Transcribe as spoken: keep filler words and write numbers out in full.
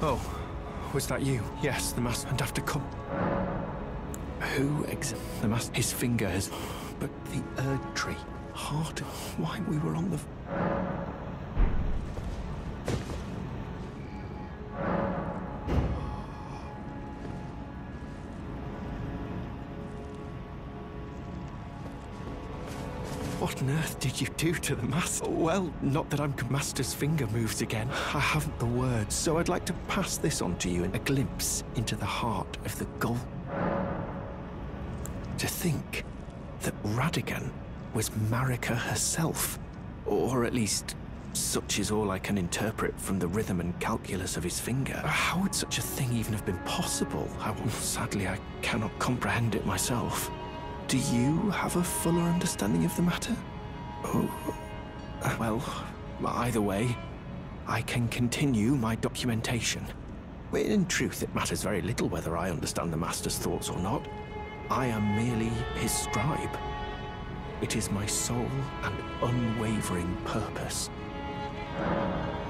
Oh, was that you? Yes, the master. And after come... Who ex... The master... His finger has... But the Erd tree. Heart... Why, we were on the... What on earth did you do to the master? Well, not that I'm... Master's finger moves again. I haven't the words, so I'd like to pass this on to you in a glimpse into the heart of the Gul. To think that Radagon was Marika herself. Or at least, such is all I can interpret from the rhythm and calculus of his finger. How would such a thing even have been possible? I, sadly, I cannot comprehend it myself. Do you have a fuller understanding of the matter? Oh, well, either way, I can continue my documentation. In truth, it matters very little whether I understand the Master's thoughts or not. I am merely his scribe. It is my sole and unwavering purpose.